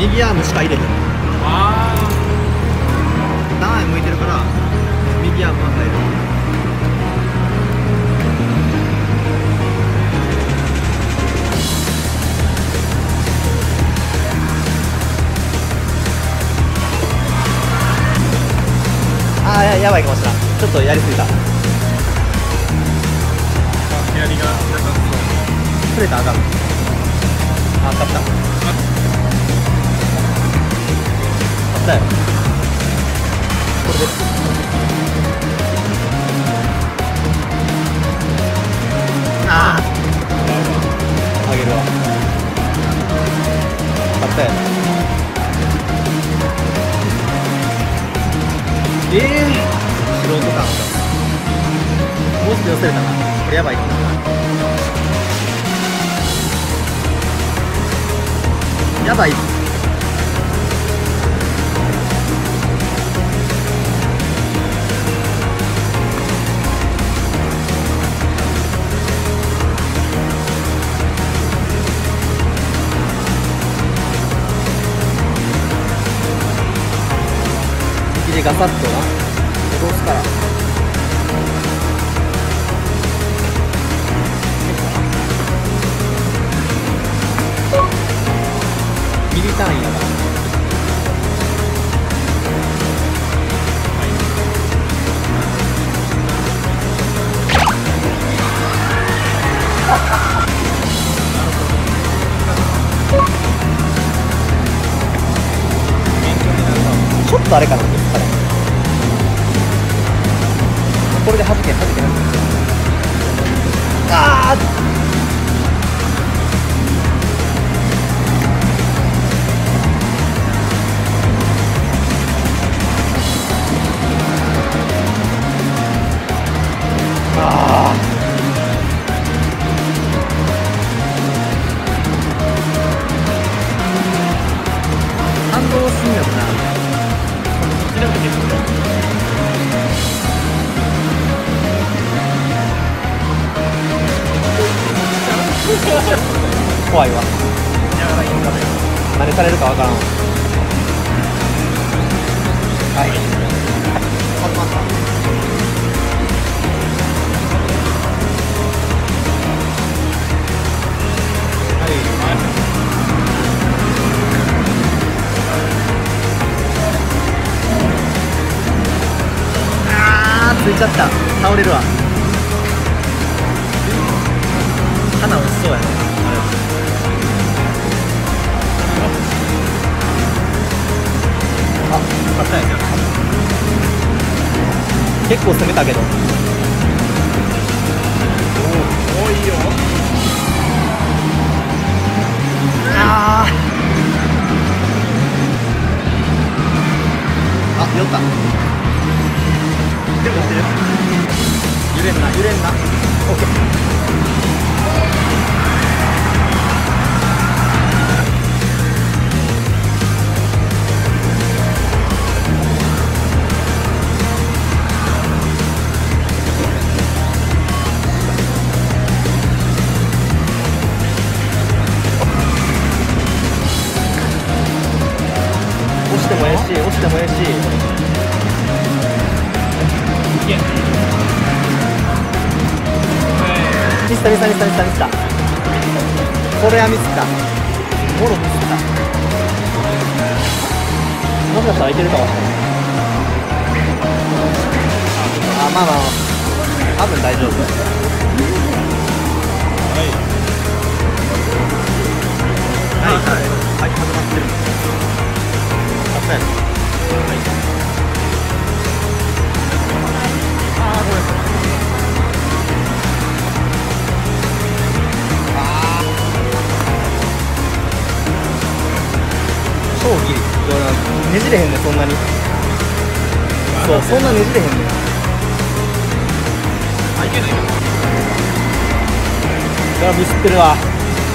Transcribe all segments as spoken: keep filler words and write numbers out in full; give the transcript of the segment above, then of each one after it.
右アームしか入れへん。 ああ斜め向いてるから右アームは入る。ああ や, やばいかもしれん。ちょっとやりすぎた。 左がなさそう触れたらあかん。あ、勝った。勝ったよ。これです。ああ。あげるわ。勝ったよ。ええー。素人感あった。もうちょっと寄せれたな。これやばいかな。やばい。右でガサッとな戻すから。ミリ単位やから。ちょっとあれかな、これで弾け弾け弾け。ああ。ああ。反動すんやろな。怖いわ。何されるかわからんわ。はい。始まった。はい。ああ、ついちゃった。倒れるわ。花落ちそうやな。あ、勝ったんや。結構攻めたけど。おお、いいよ。ああ。あ、酔った。でもしてる。揺れんな、揺れんな。オッケー。押してもええし、押してもええし。いけ。ミスったミスったミスったミスったミスった。これはミスった。もろミスった。もしかしたらいけるかもしれない。あ、まあまあ、多分大丈夫。はいはいはい、始まってる。あったやろ。はい。ああ、ごめん。ああ。超ギリ。ねじれへんね、そんなに。そう、そんなねじれへんね。あ、いけないか。いや、ミスってるわ。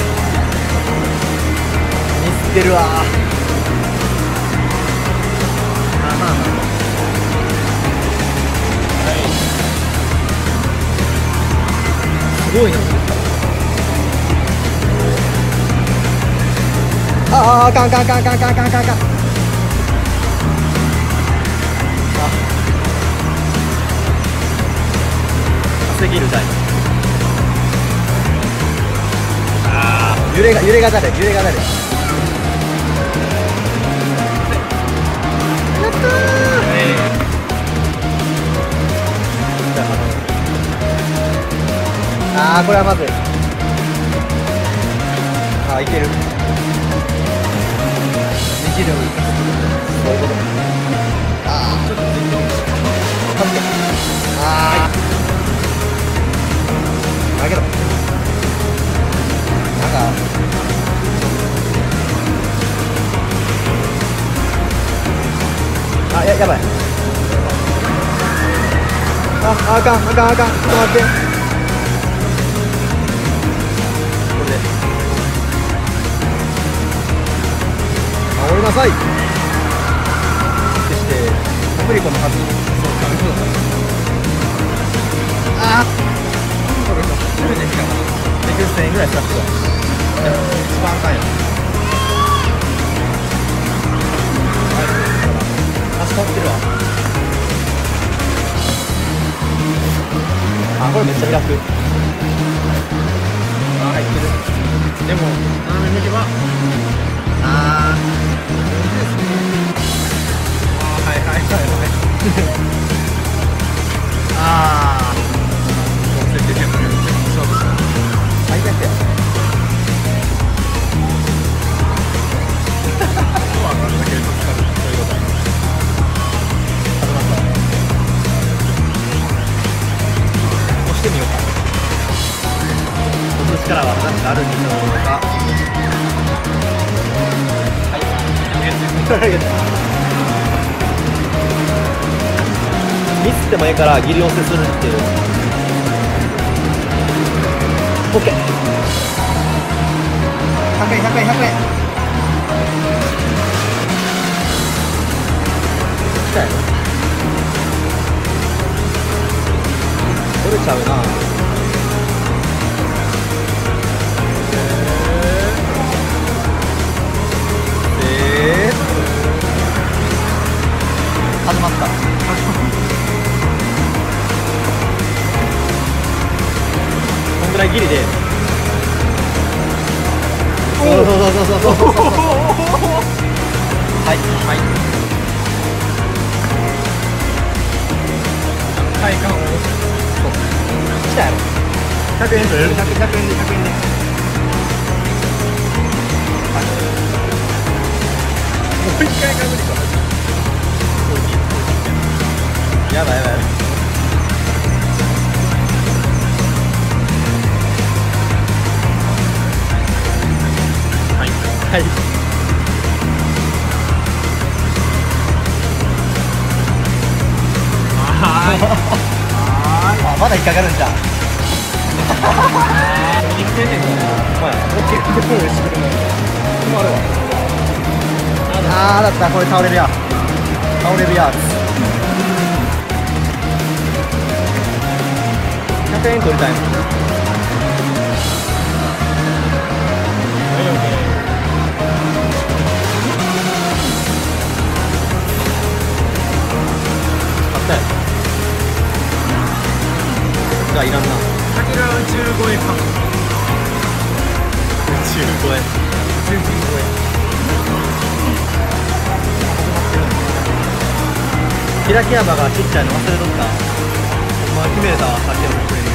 ミスってるわ。すごいな。あああかんかんかんかんかんかんかんかん。稼ぎる台。ああ揺れが揺れが誰揺れが誰。やったー。ああこれはまずい。ああいける。そういうこと。ああ、ちょっと全然。助け。ああ。だけど。なんか。あ、や、やばい。あ、あかん、あかん、あかん、ちょっと待って。これで。守りなさい。アプリコのはず。ああ。そうです。それでしかも。できるせんえんぐらい使ってた。一番高いよ。はい。足取ってるわ。あ、これめっちゃ開く。あ、入ってる。でも、斜め向けば。ああ。はいはいはいはいああ最悪や押してみようか。押す力は何かあるんでしょうか。はいミスってもいいからギリ押せするっていう。オッケー。ひゃくえんひゃくえんひゃくえん。来たよ。取れちゃうな。えー、始まった。こんぐらいギリで。そうそうそうそうそうそうそうそう。はいはい。体感を。そう。来たやろ。ひゃくえんでひゃくえんでひゃくえんでひゃくえんで。はい。もう一回かぶりか。やばいやばいやばい。はい。はい。あ、まだ引っかかるんじゃん。生きてんねん。お前、大きいプールしてくるの。止まるわ。ああ、だった、これ倒れるや。倒れるやつ。ひゃくえん取りたいの。じゃあいらんな。先が宇宙超えかも。宇宙超え。宇宙人超え。開き幅がちっちゃいの忘れとった。まあ決めれたわ、さっきの確認で。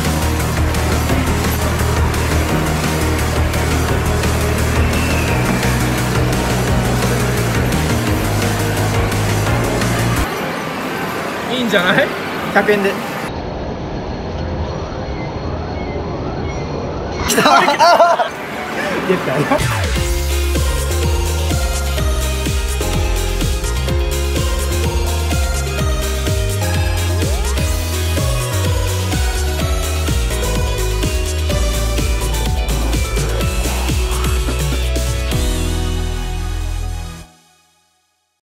いいんじゃない？ひゃくえんで。来た。出たよ。